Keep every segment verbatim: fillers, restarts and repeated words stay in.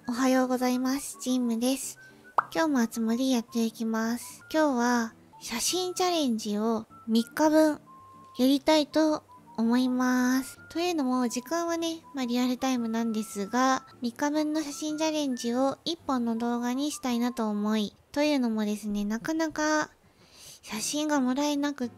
おはようございます。ジンムです。今日もあつ森やっていきます。今日は写真チャレンジをみっかぶんやりたいと思います。というのも時間はね、まあリアルタイムなんですが、みっかぶんの写真チャレンジをいっぽんの動画にしたいなと思い、というのもですね、なかなか写真がもらえなくって、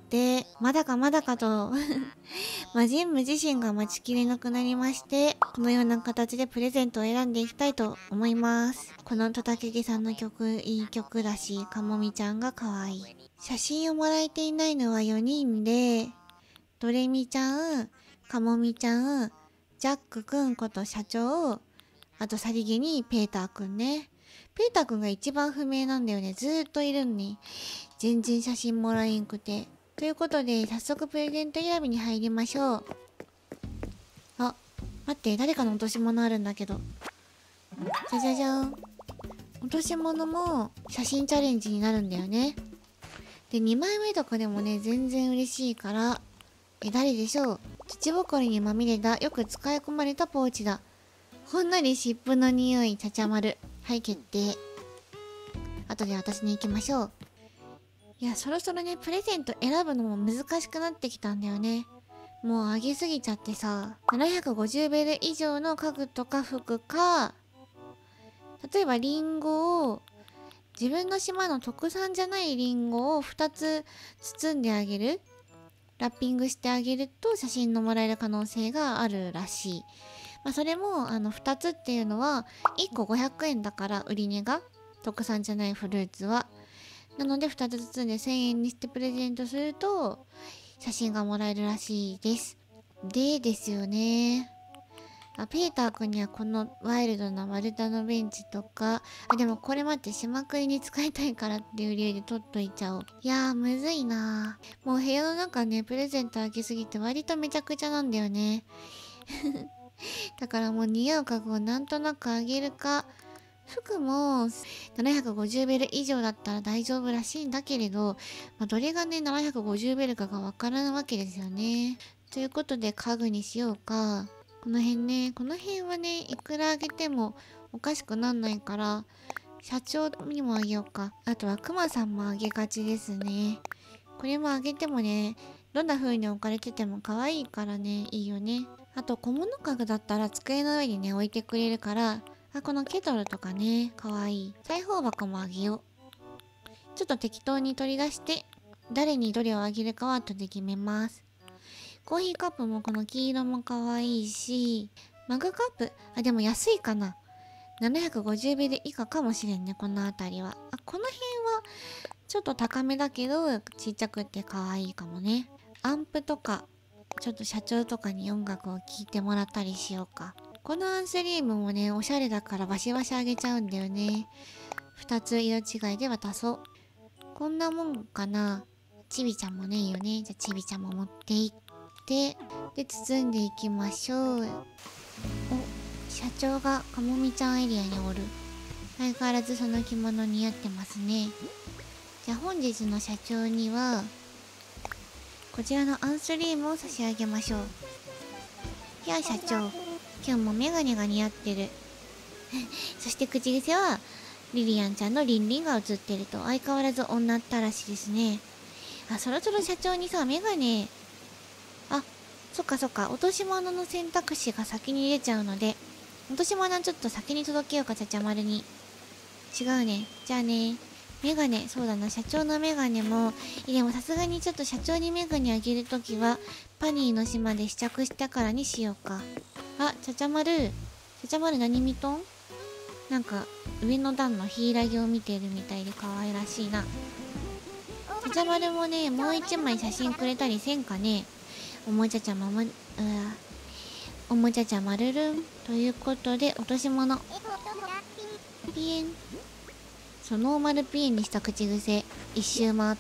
まだかまだかと、まあ、ジンム自身が待ちきれなくなりまして、このような形でプレゼントを選んでいきたいと思います。このトタケゲさんの曲、いい曲だし、かもみちゃんが可愛い。写真をもらえていないのはよにんで、ドレミちゃん、かもみちゃん、ジャックくんこと社長、あとさりげにペーターくんね。ペーターくんが一番不明なんだよね。ずーっといるのに。全然写真もらえんくて。ということで、早速プレゼント選びに入りましょう。あ、待って、誰かの落とし物あるんだけど。じゃじゃじゃん。落とし物も写真チャレンジになるんだよね。で、にまいめとかでもね、全然嬉しいから、え、誰でしょう。土ぼこりにまみれた、よく使い込まれたポーチだ。ほんのり湿布の匂い、ちゃちゃまる。はい、決定。後で渡しに行きましょう。いや、そろそろね、プレゼント選ぶのも難しくなってきたんだよね。もう上げすぎちゃってさ、ななひゃくごじゅうベル以上の家具とか服か、例えばリンゴを、自分の島の特産じゃないリンゴをふたつ包んであげる。ラッピングしてあげると写真のもらえる可能性があるらしい。まあ、それも、あの、ふたつっていうのは、いっこごひゃくえんだから、売り値が。特産じゃないフルーツは。なので、ふたつ包んでせんえんにしてプレゼントすると、写真がもらえるらしいです。でですよね。あ、ペーターくんにはこのワイルドな丸太のベンチとか、あ、でもこれ待って、島くりに使いたいからっていう理由で取っといちゃおう。いやー、むずいなー。もう部屋の中ね、プレゼント開けすぎて割とめちゃくちゃなんだよね。だからもう似合う家具をなんとなくあげるか、服もななひゃくごじゅうベル以上だったら大丈夫らしいんだけれど、まあ、どれがね、ななひゃくごじゅうベルかがわからないわけですよね。ということで家具にしようか。この辺ね、この辺はね、いくらあげてもおかしくなんないから、社長にもあげようか。あとはクマさんもあげがちですね。これもあげてもね、どんな風に置かれてても可愛いからね、いいよね。あと小物家具だったら机の上にね、置いてくれるから、あ、このケトルとかね、可愛い。裁縫箱もあげよう。ちょっと適当に取り出して、誰にどれをあげるかは後で決めます。コーヒーカップもこの黄色も可愛いし、マグカップ、あ、でも安いかな。ななひゃくごじゅうベル以下かもしれんね、この辺りは。あ、この辺は、ちょっと高めだけど、ちっちゃくて可愛いかもね。アンプとか、ちょっと社長とかに音楽を聴いてもらったりしようか。このアンスリームもね、おしゃれだからバシバシあげちゃうんだよね。二つ色違いで渡そう。こんなもんかな。ちびちゃんもね、いいよね。じゃあちびちゃんも持っていって、で、包んでいきましょう。お、社長がかもみちゃんエリアにおる。相変わらずその着物似合ってますね。じゃあ本日の社長には、こちらのアンスリームを差し上げましょう。いや、社長。今日もメガネが似合ってる。そして口癖は、リリアンちゃんのリンリンが映ってると、相変わらず女ったらしですね。あ、そろそろ社長にさ、メガネ、あ、そっかそっか、落とし物の選択肢が先に出ちゃうので、落とし物ちょっと先に届けようか、ちゃちゃ丸に。違うね。じゃあね。メガネ、そうだな、社長のメガネも、でもさすがにちょっと社長にメガネあげるときは、パニーの島で試着したからにしようか。あ、ちゃちゃまる。ちゃちゃまる何見とん？なんか、上の段のヒイラギを見てるみたいで可愛らしいな。ちゃちゃまるもね、もう一枚写真くれたりせんかね。おもちゃちゃまも、うおもちゃちゃまるるん。ということで、落とし物。ピエン。そう、ノーマルピエンにした口癖。一周回った。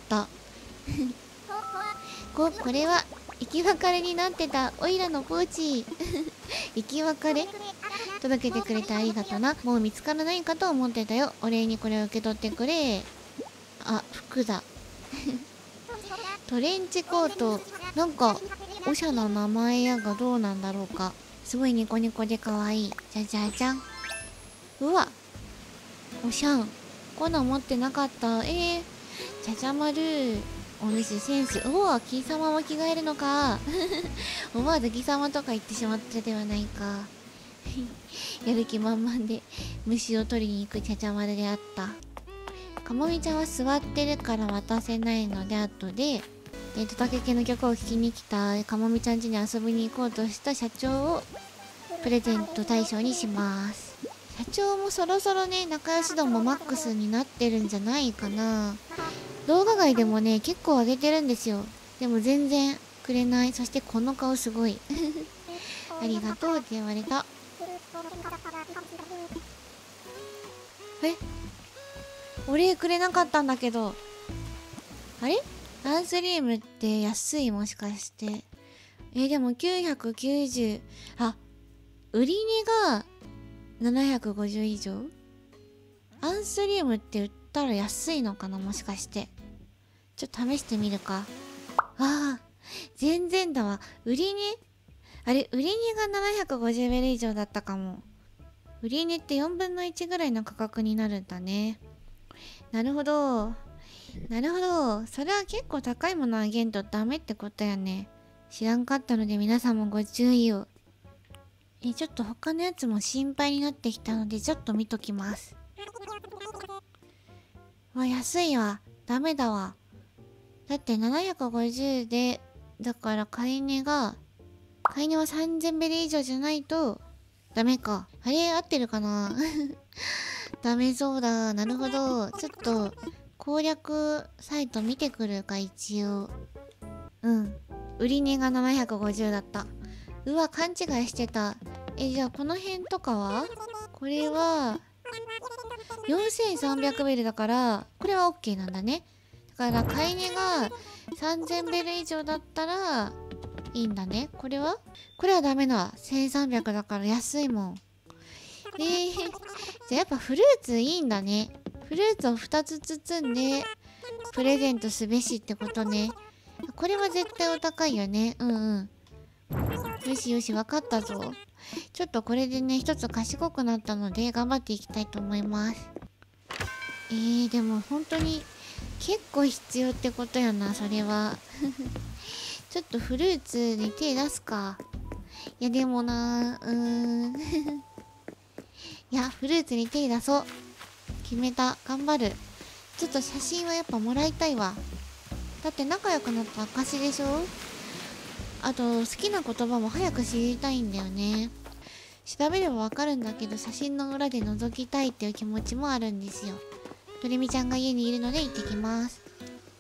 こ、これは、生き別れになってたオイラのポーチ。生き別れ届けてくれてありがとな。もう見つからないかと思ってたよ。お礼にこれを受け取ってくれ。あ、服だ。トレンチコート。なんか、おしゃな名前やがどうなんだろうか。すごいニコニコで可愛い。じゃじゃじゃん。 うわ、おしゃん。こんなん持ってなかった。えー、ちゃちゃまる。お主センス。おお、貴様も着替えるのか。思わず貴様とか言ってしまったではないか。やる気満々で虫を取りに行くちゃちゃまるであった。かもみちゃんは座ってるから渡せないので、後で、えっと、竹家の曲を聴きに来たかもみちゃん家に遊びに行こうとした社長をプレゼント対象にします。社長もそろそろね、仲良し度もマックスになってるんじゃないかな。動画外でもね、結構上げてるんですよ。でも全然くれない。そしてこの顔すごい。ありがとうって言われた。え、お礼くれなかったんだけど。あれ、ランスリームって安い、もしかして。えー、でもきゅうひゃくきゅうじゅう、あ、売り値がななひゃくごじゅう以上。アンスリウムって売ったら安いのかな、もしかして。ちょっと試してみるか。ああ、全然だわ。売り値、あれ、売り値がななひゃくごじゅうベル以上だったかも。売り値ってよんぶんのいちぐらいの価格になるんだね。なるほど。なるほど。それは結構高いものあげんとダメってことやね。知らんかったので皆さんもご注意を。え、ちょっと他のやつも心配になってきたのでちょっと見ときます。わ、安いわ。ダメだわ。だってななひゃくごじゅうで、だから買い値が、買い値はさんぜんベル以上じゃないと、ダメか。あれ、合ってるかなダメそうだ。なるほど。ちょっと、攻略サイト見てくるか、一応。うん。売り値がななひゃくごじゅうだった。うわ、勘違いしてた。え、じゃあこの辺とかはこれは、よんせんさんびゃくベルだから、これは OK なんだね。だから買い値がさんぜんベル以上だったらいいんだね。これはこれはダメだ。せんさんびゃくだから安いもん。えー、じゃあやっぱフルーツいいんだね。フルーツをふたつ包んでプレゼントすべしってことね。これは絶対お高いよね。うんうん。よしよし、わかったぞ。ちょっとこれでね、一つ賢くなったので頑張っていきたいと思います。えー、でも本当に結構必要ってことやな、それは。ちょっとフルーツに手出すか。いやでもな、うーん。いや、フルーツに手出そう。決めた。頑張る。ちょっと写真はやっぱもらいたいわ。だって仲良くなった証でしょ。あと、好きな言葉も早く知りたいんだよね。調べればわかるんだけど、写真の裏で覗きたいっていう気持ちもあるんですよ。とりみちゃんが家にいるので行ってきます。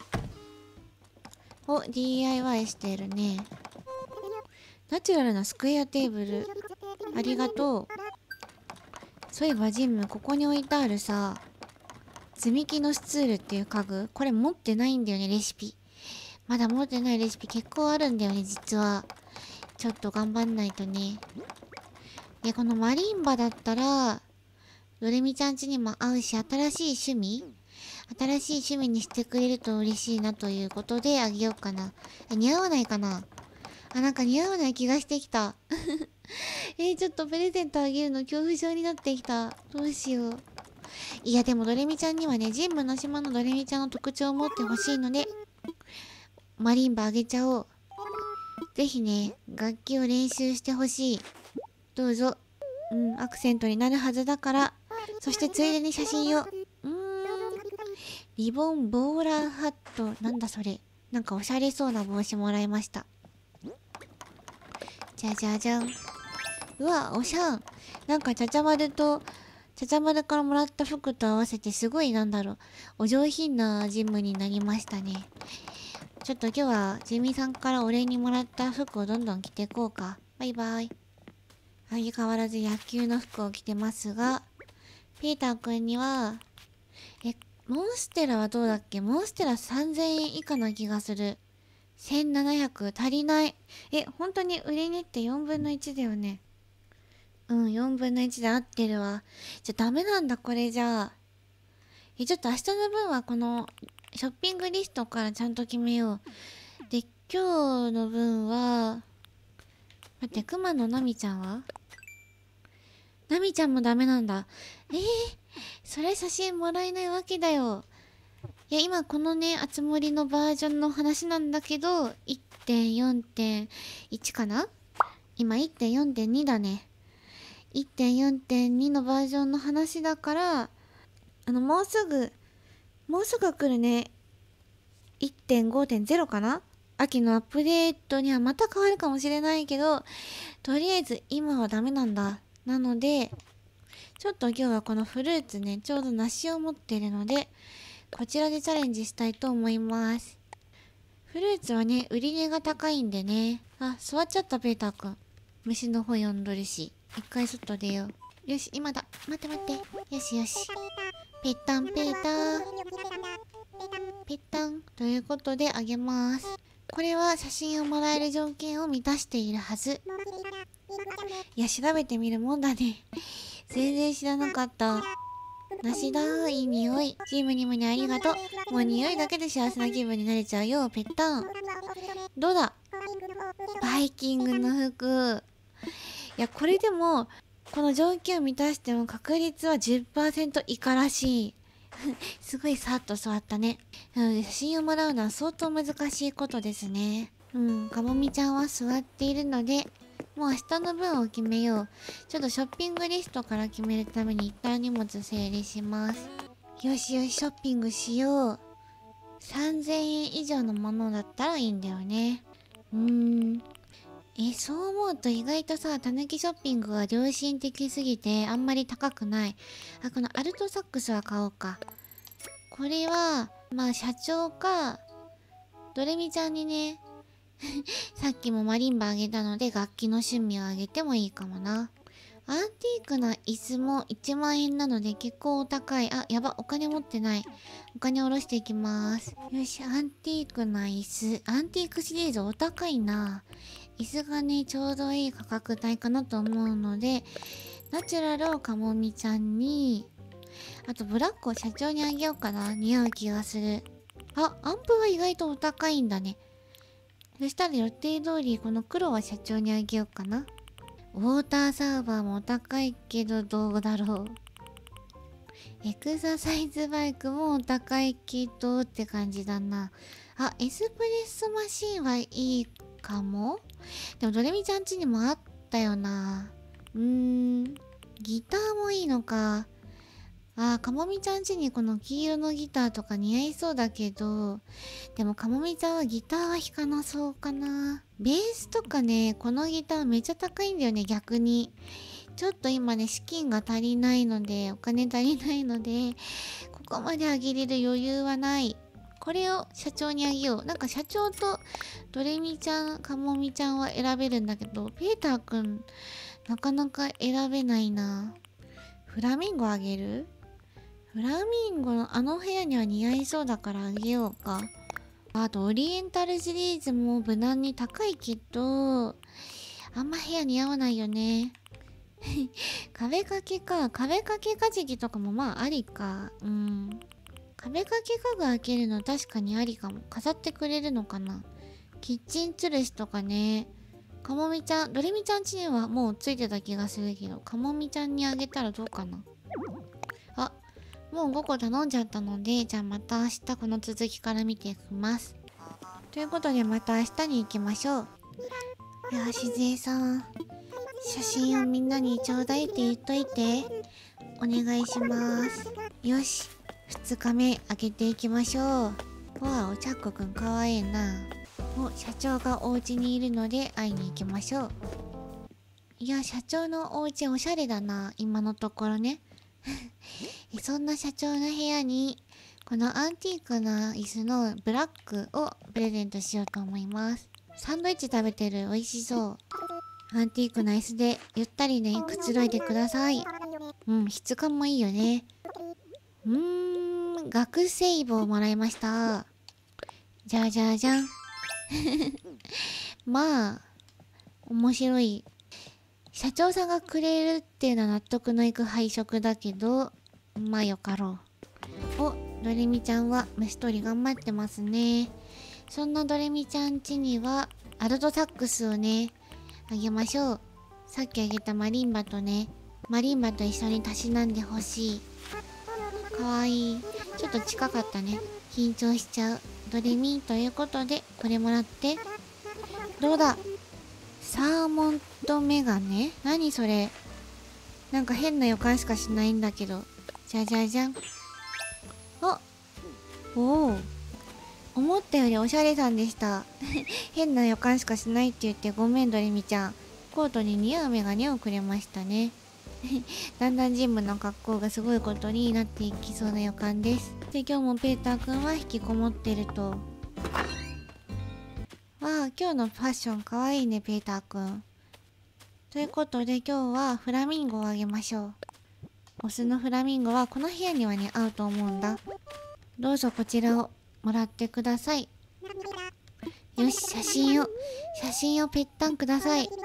お、ディーアイワイ してるね。ナチュラルなスクエアテーブル。ありがとう。そういえばジム、ここに置いてあるさ、積み木のスツールっていう家具、これ持ってないんだよね、レシピ。まだ持ってないレシピ結構あるんだよね、実は。ちょっと頑張んないとね。で、このマリンバだったら、ドレミちゃん家にも合うし、新しい趣味新しい趣味にしてくれると嬉しいなということであげようかな。似合わないかなあ、なんか似合わない気がしてきた。えー、ちょっとプレゼントあげるの恐怖症になってきた。どうしよう。いや、でもドレミちゃんにはね、ジンムの島のドレミちゃんの特徴を持ってほしいので、マリンバあげちゃおう。ぜひね、楽器を練習してほしい。どうぞ。うん、アクセントになるはずだから。そしてついでに写真を。うーん。リボンボーラーハット。なんだそれ。なんかおしゃれそうな帽子もらいました。じゃじゃじゃん。うわ、おしゃん。なんかちゃちゃまると、ちゃちゃまるからもらった服と合わせてすごいなんだろう。お上品なジムになりましたね。ちょっと今日はジミさんからお礼にもらった服をどんどん着ていこうか。バイバイ。相変わらず野球の服を着てますが、ピーターくんには、え、モンステラはどうだっけ？モンステラさんぜんえん以下な気がする。せんななひゃく足りない。え、本当に売り値ってよんぶんのいちだよね。うん、よんぶんのいちで合ってるわ。じゃ、ダメなんだ、これじゃあ。え、ちょっと明日の分はこの、ショッピングリストからちゃんと決めよう。で、今日の分は、待って、熊野なみちゃんはナミちゃんもダメなんだ。えー、それ写真もらえないわけだよ。いや、今このね、あつ森のバージョンの話なんだけど、いってんよんてんいち かな。今 いってんよんてんに だね。いってんよんてんに のバージョンの話だから、あの、もうすぐ、もうすぐ来るね、いってんごてんゼロ かな。秋のアップデートにはまた変わるかもしれないけど、とりあえず今はダメなんだ。なので、ちょっと今日はこのフルーツね、ちょうど梨を持ってるので、こちらでチャレンジしたいと思います。フルーツはね、売り値が高いんでね。あ、座っちゃったペーターくん。虫の方呼んどるし。一回外出よう。よし、今だ。待って待って。よしよし。ペッタンペーター。ペッタン。ということであげます。これは写真をもらえる条件を満たしているはず。いや、調べてみるもんだね。全然知らなかった。梨だー、いい匂い。チームにもにありがとう。もう匂いだけで幸せな気分になれちゃうよ、ペッタン。どうだ？バイキングの服。いや、これでも、この条件を満たしても確率は じゅっパーセント 以下らしい。すごいさっと座ったね。なので写真をもらうのは相当難しいことですね。うん、かもみちゃんは座っているので、もう明日の分を決めよう。ちょっとショッピングリストから決めるために一旦荷物整理します。よしよし、ショッピングしよう。さんぜんえん以上のものだったらいいんだよね。うーん。え、そう思うと意外とさ、たぬきショッピングは良心的すぎてあんまり高くない。あ、このアルトサックスは買おうか。これは、まあ社長か、ドレミちゃんにね、さっきもマリンバあげたので楽器の趣味をあげてもいいかもな。アンティークな椅子もいちまんえんなので結構お高い。あ、やば、お金持ってない。お金下ろしていきます。よし、アンティークな椅子。アンティークシリーズお高いな。椅子がね、ちょうどいい価格帯かなと思うので、ナチュラルをかもみちゃんに、あとブラックを社長にあげようかな。似合う気がする。あ、アンプは意外とお高いんだね。そしたら予定通りこの黒は社長にあげようかな。ウォーターサーバーもお高いけどどうだろう。エクササイズバイクもお高いけどって感じだな。あ、エスプレッソマシンはいいかも。でもドレミちゃん家にもあったよな。うーん。ギターもいいのか。あー、かもみちゃん家にこの黄色のギターとか似合いそうだけど、でもかもみちゃんはギターは弾かなそうかな。ベースとかね、このギターめっちゃ高いんだよね、逆に。ちょっと今ね、資金が足りないので、お金足りないので、ここまであげれる余裕はない。これを社長にあげよう。なんか社長とドレミちゃん、かもみちゃんは選べるんだけど、ペーターくん、なかなか選べないな。フラミンゴあげる？フラミンゴのあの部屋には似合いそうだからあげようか。あとオリエンタルシリーズも無難に高いけど、あんま部屋似合わないよね。壁掛けか。壁掛けかじきとかもまあありか。うん。壁掛け家具開けるの確かにありかも。飾ってくれるのかな。キッチン吊るしとかね。かもみちゃん、ドレミちゃん家にはもうついてた気がするけど、かもみちゃんにあげたらどうかな。あ、もうごこ頼んじゃったので、じゃあまた明日この続きから見ていきます。ということでまた明日に行きましょう。いやー、しずえさん。写真をみんなにちょうだいって言っといて。お願いします。よし。ふつかめ開けていきましょう。わあ、おちゃっこくんかわいいな。お、社長がお家にいるので会いに行きましょう。いや、社長のお家おしゃれだな。今のところね。そんな社長の部屋に、このアンティークな椅子のブラックをプレゼントしようと思います。サンドイッチ食べてる。美味しそう。アンティークな椅子でゆったりね、くつろいでください。うん、質感もいいよね。うーん、学生帽をもらいました。じゃじゃじゃん。まあ、面白い。社長さんがくれるっていうのは納得のいく配色だけど、まあよかろう。お、ドレミちゃんは虫取り頑張ってますね。そんなドレミちゃん家にはアルトサックスをね、あげましょう。さっきあげたマリンバとね、 マリンバと一緒にたしなんでほしい。かわいい。ちょっと近かったね。緊張しちゃう。ドレミということで、これもらって。どうだ。サーモンとメガネ？何それ。なんか変な予感しかしないんだけど。じゃじゃじゃん。あ、おお。思ったよりおしゃれさんでした。変な予感しかしないって言ってごめんドレミちゃん。コートに似合うメガネをくれましたね。だんだんジムの格好がすごいことになっていきそうな予感です。で、今日もペーターくんは引きこもってると。わあ、今日のファッションかわいいね、ペーターくん。ということで今日はフラミンゴをあげましょう。オスのフラミンゴはこの部屋にはね、合うと思うんだ。どうぞこちらをもらってください。よし、写真を、写真をぺったんください。う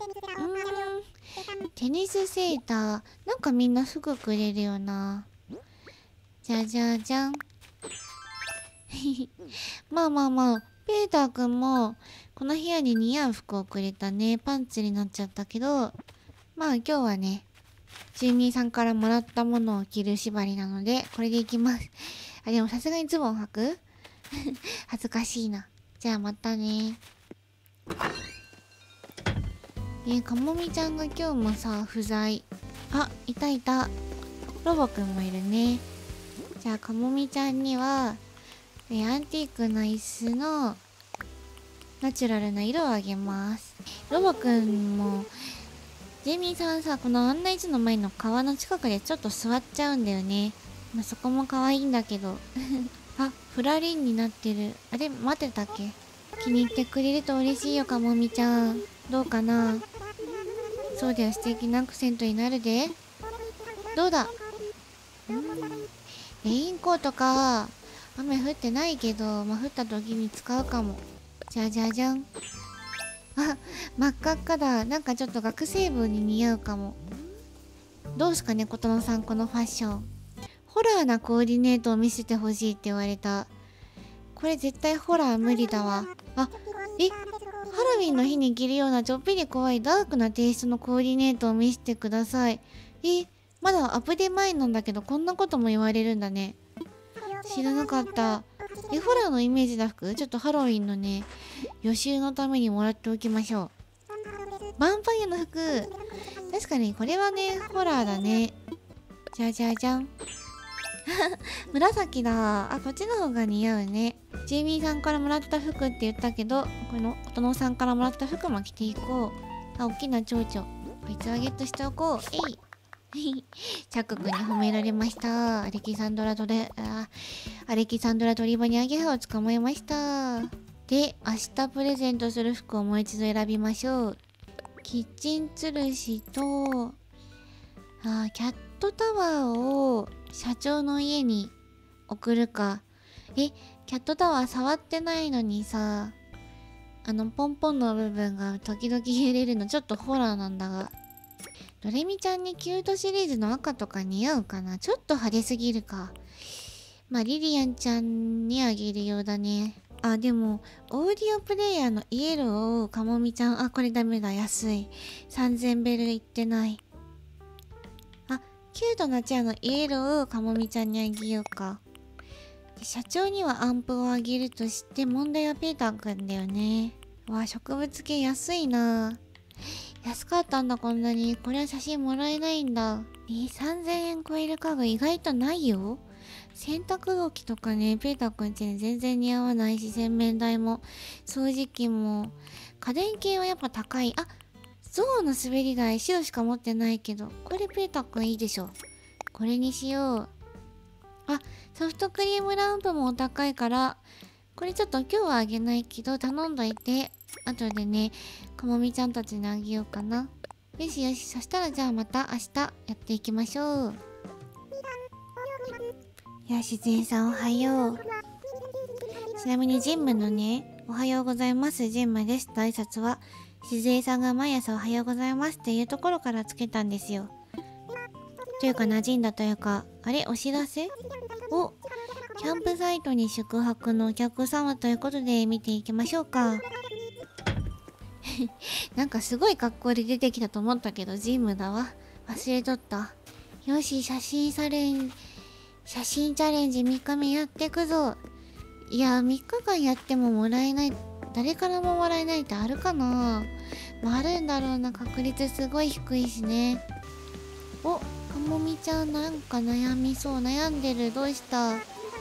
ーん、テニスセーター。なんかみんな服くれるよな。じゃじゃじゃん。まあまあまあ、ペーターくんもこの部屋に似合う服をくれたね。パンツになっちゃったけど、まあ今日はね、住人さんからもらったものを着る縛りなので、これでいきます。あ、でもさすがにズボン履く恥ずかしいな。じゃあまたね。え、かもみちゃんが今日もさ、不在。あ、いたいた。ロボくんもいるね。じゃあかもみちゃんには、えアンティークの椅子のナチュラルな色をあげます。ロボくんも、ジェイミーさんさ、この案内所の前の川の近くでちょっと座っちゃうんだよね。まあ、そこも可愛いんだけど。あ、フラリンになってる。あれ、待ってたっけ？気に入ってくれると嬉しいよ、かもみちゃん。どうかな？そうだよ、素敵なアクセントになるで。どうだ？レインコートか。雨降ってないけど、まあ、降った時に使うかも。じゃじゃじゃん。あ、真っ赤っかだ。なんかちょっと学生部に似合うかも。どうすかね、琴乃さん、このファッション。ホラーなコーディネートを見せてほしいって言われた。これ絶対ホラー無理だわ。あ、え、ハロウィンの日に着るようなちょっぴり怖いダークなテイストのコーディネートを見せてください。え、まだアップデ前なんだけどこんなことも言われるんだね。知らなかった。え、ホラーのイメージな服ちょっとハロウィンのね、予習のためにもらっておきましょう。ヴァンパイアの服。確かにこれはね、ホラーだね。じゃじゃじゃん。紫だ。あ、こっちの方が似合うね。ジェイミーさんからもらった服って言ったけど、この琴乃さんからもらった服も着ていこう。あ、大きな蝶々。こいつはゲットしておこう。えい。チャック君に褒められました。アレキサンドラトレ、あ、アレキサンドラトリバニアゲハを捕まえました。で、明日プレゼントする服をもう一度選びましょう。キッチン吊るしと、あ、キャットタワーを社長の家に送るか。え、キャットタワー触ってないのにさ、あのポンポンの部分が時々揺れるのちょっとホラーなんだが。ドレミちゃんにキュートシリーズの赤とか似合うかな？ちょっと派手すぎるか。まあリリアンちゃんにあげるようだね。あ、でもオーディオプレイヤーのイエローをかもみちゃん、あ、これダメだ、安い。さんぜんベルいってない。あ、キュートなチェアのイエローをかもみちゃんにあげようか。社長にはアンプをあげるとして問題はペーターくんだよね。わあ、植物系安いな。安かったんだ、こんなに。これは写真もらえないんだ。えー、さんぜんえん超える家具意外とないよ。洗濯動きとかね、ペーターくんちに全然似合わないし、洗面台も掃除機も。家電系はやっぱ高い。あ、ゾウの滑り台白しか持ってないけど、これペーターくんいいでしょ。これにしよう。あ、ソフトクリームランプもお高いから、これちょっと今日はあげないけど頼んどいて、後でね、かもみちゃんたちにあげようかな。よしよし、そしたらじゃあまた明日やっていきましょう。いや、しずえさんおはよう。ちなみにジンムのね、おはようございます、ジンムですと挨拶は、しずえさんが毎朝おはようございますっていうところからつけたんですよ。というか馴染んだというか、あれお知らせを、キャンプサイトに宿泊のお客様ということで見ていきましょうか。なんかすごい格好で出てきたと思ったけどジムだわ。 忘れとった。よし、写真サレン、写真チャレンジみっかめやってくぞ。いや、みっかかんやってももらえない、誰からももらえないってあるかな。まあ、あるんだろうな、確率すごい低いしね。お、かもみちゃんなんか悩みそう、悩んでる、どうした。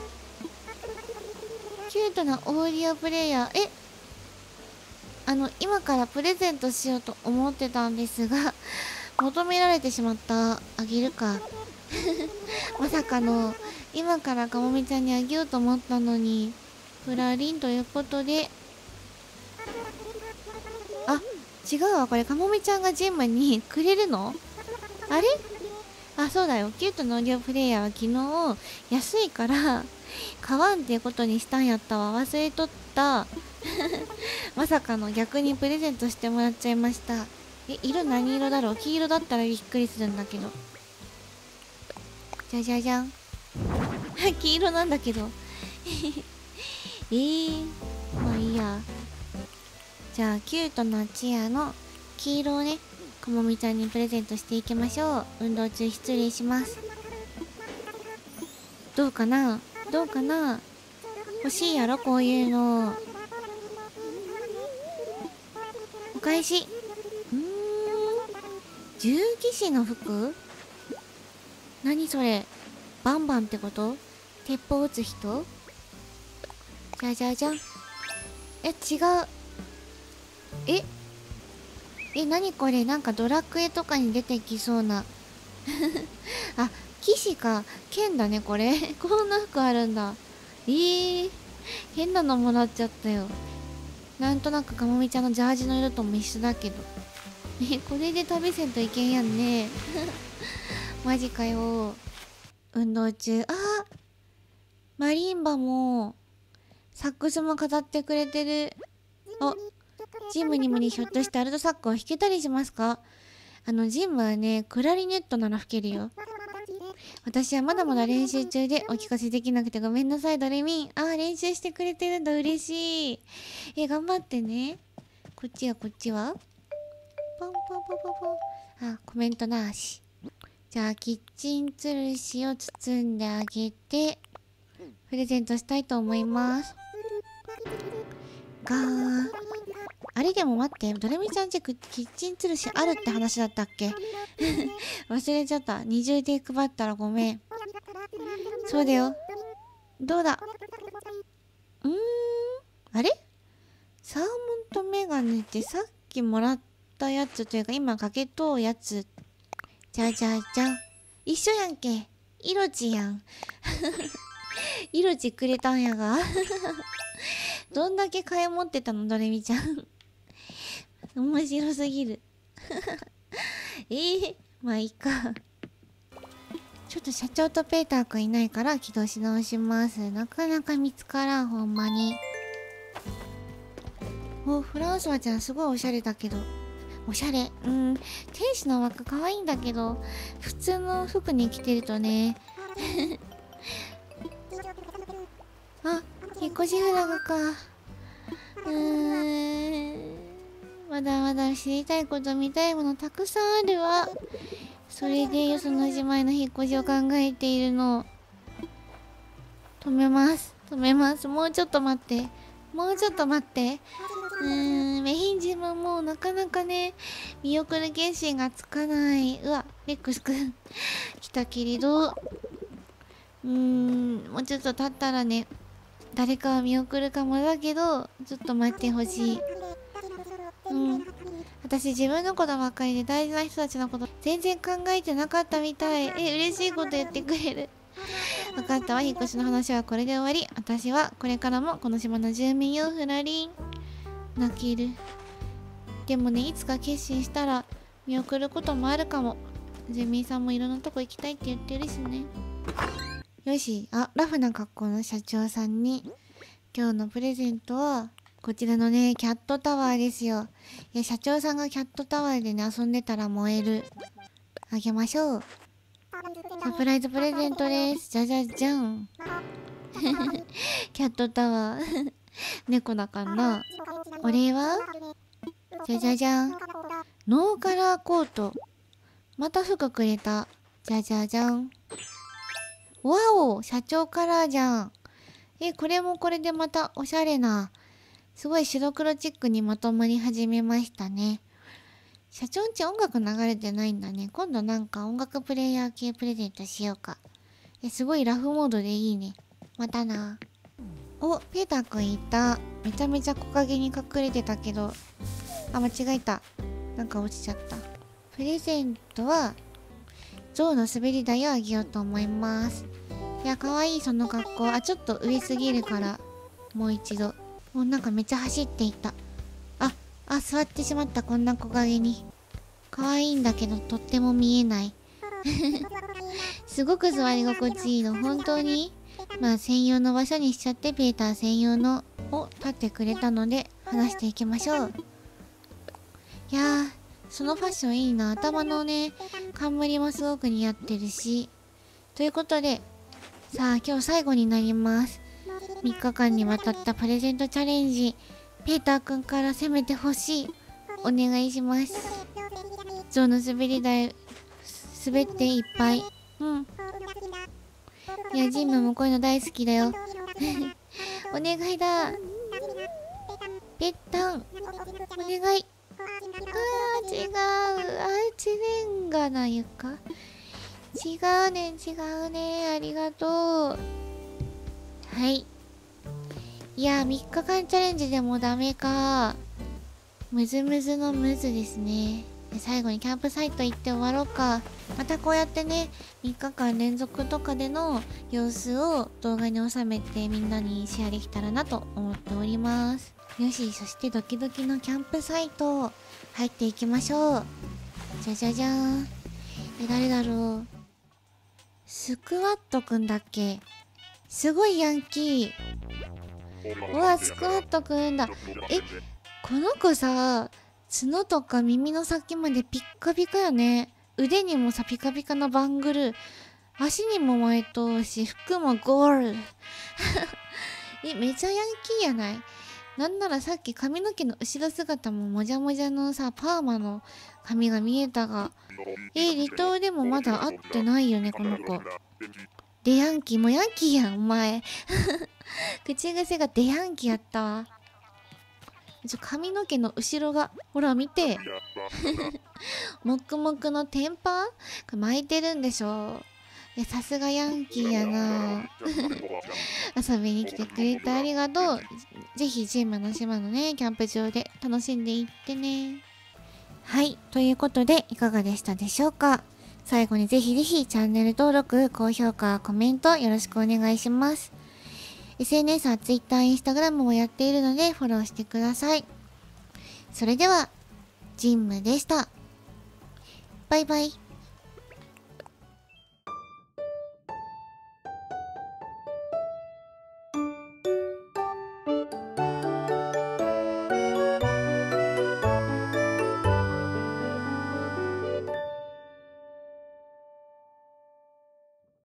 キュートなオーディオプレイヤー、えあの、今からプレゼントしようと思ってたんですが、求められてしまった。あげるか。まさかの、今からかもみちゃんにあげようと思ったのに、プラリンということで、あ、違うわ、これかもみちゃんがジムにくれるの？あれ？あ、そうだよ。キュートのオーディオプレイヤーは昨日、安いから、買わんっていうことにしたんやったわ。忘れとった。まさかの逆にプレゼントしてもらっちゃいました。え、色何色だろう？黄色だったらびっくりするんだけど。じゃじゃじゃん。黄色なんだけど。えー、まあいいや。じゃあ、キュートなチアの黄色をね、かもみちゃんにプレゼントしていきましょう。運動中失礼します。どうかな？どうかな？欲しいやろ、こういうの。お返し。うーん。銃騎士の服？何それ？バンバンってこと？鉄砲撃つ人？じゃじゃじゃん。え、違う。ええ、何これ？なんかドラクエとかに出てきそうな。あ、騎士か。剣だね、これ。こんな服あるんだ。えー、変なのもらっちゃったよ。なんとなくかもみちゃんのジャージの色とも一緒だけど。え、これで旅せんといけんやんね。マジかよ。運動中。あー、マリンバも、サックスも飾ってくれてる。お、ジムにもにひょっとしてアルトサックを弾けたりしますか？あの、ジムはね、クラリネットなら吹けるよ。私はまだまだ練習中でお聞かせできなくてごめんなさい、ドレミン。あー、練習してくれてるんだ、嬉しい。え、頑張ってね。こっちはこっちはポンポンポンポンポン。あ、コメントなし。じゃあ、キッチンつるしを包んであげて、プレゼントしたいと思います。ガーン。あれでも待って、ドレミちゃんちキッチンつるしあるって話だったっけ？忘れちゃった。二重で配ったらごめん。そうだよ。どうだ？うーん。あれ？サーモンとメガネってさっきもらったやつというか今かけとうやつ。じゃじゃじゃん。一緒やんけ。いろちやん。いろちくれたんやが。どんだけ買い持ってたの、ドレミちゃん。面白すぎる。えー、まあいいか。ちょっと社長とペーターくんいないから起動し直します。なかなか見つからん、ほんまに。お、フランソワちゃんすごいおしゃれだけど。おしゃれ。うん。天使の輪っか可愛いんだけど、普通の服に着てるとね。あ、引っ越しフラグか。うーん。まだまだ知りたいこと、見たいものたくさんあるわ。それでよその島への引っ越しを考えているの。止めます。止めます。もうちょっと待って。もうちょっと待って。うーん、メイン島もなかなかね、見送る決心がつかない。うわ、レックスくん。来たけれど。うーん、もうちょっと経ったらね、誰かは見送るかもだけど、ちょっと待ってほしい。うん。私自分のことばっかりで大事な人たちのこと全然考えてなかったみたい。え、嬉しいこと言ってくれる。分かったわ。引っ越しの話はこれで終わり。私はこれからもこの島の住民よ、フラリン。泣ける。でもね、いつか決心したら見送ることもあるかも。住民さんもいろんなとこ行きたいって言ってるしね。よし。あ、ラフな格好の社長さんに今日のプレゼントはこちらのね、キャットタワーですよ。いや、社長さんがキャットタワーでね、遊んでたら燃える。あげましょう。サプライズプレゼントです。じゃじゃじゃん。キャットタワー。猫だからな。お礼はじゃじゃじゃん。ノーカラーコート。 また服くれた。じゃじゃじゃん。わお、社長カラーじゃん。え、これもこれでまたおしゃれな。すごい白黒チックにまとまり始めましたね。社長んち音楽流れてないんだね。今度なんか音楽プレイヤー系プレゼントしようか。え、すごいラフモードでいいね。またな。お、ペーターくんいた。めちゃめちゃ木陰に隠れてたけど。あ、間違えた。なんか落ちちゃった。プレゼントは、ゾウの滑り台をあげようと思います。いや、かわいいその格好。あ、ちょっと上すぎるから、もう一度。もうなんかめっちゃ走っていった。あ、あ、座ってしまった、こんな木陰に。かわいいんだけど、とっても見えない。すごく座り心地いいの、本当に。まあ、専用の場所にしちゃって、ペーター専用のを立ってくれたので、話していきましょう。いやー、そのファッションいいな。頭のね、冠もすごく似合ってるし。ということで、さあ、今日最後になります。みっかかんにわたったプレゼントチャレンジ、ペーターくんから攻めてほしい。お願いします。ゾウの滑り台、滑っていっぱい。うん。いや、ジンムもこういうの大好きだよ。お願いだ。ぺったん。お願い。あー、違う。あー、チレンガな床。違うねん、違うねん。ありがとう。はい。いやー、みっかかんチャレンジでもダメか。むずむずのむずですね。最後にキャンプサイト行って終わろうか。またこうやってね、みっかかん連続とかでの様子を動画に収めてみんなにシェアできたらなと思っております。よし、そしてドキドキのキャンプサイト入っていきましょう。じゃじゃじゃーん。え、誰だろう。スクワットくんだっけ。すごいヤンキー。うわ、スクワットくんだ。え、この子さ、角とか耳の先までピッカピカよね。腕にもさ、ピカピカのバングル。足にも巻い通し、服もゴール。え、めちゃヤンキーやない。なんならさっき髪の毛の後ろ姿ももじゃもじゃのさ、パーマの髪が見えたが。え、離島でもまだ会ってないよね、この子。デヤンキー、もうヤンキーやん、お前。口癖がデヤンキーやったわ。ちょ、髪の毛の後ろが、ほら見て。もくもくのテンパーこれ巻いてるんでしょ。いや、さすがヤンキーやな。遊びに来てくれてありがとう。ぜひジーマの島のね、キャンプ場で楽しんでいってね。はい。ということで、いかがでしたでしょうか。最後にぜひぜひチャンネル登録、高評価、コメントよろしくお願いします。エスエヌエス は Twitter、Instagram もやっているのでフォローしてください。それでは、ジンムでした。バイバイ。